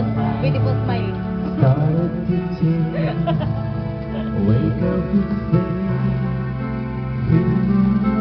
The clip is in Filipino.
beautiful smile. Started to change. Wake up and say,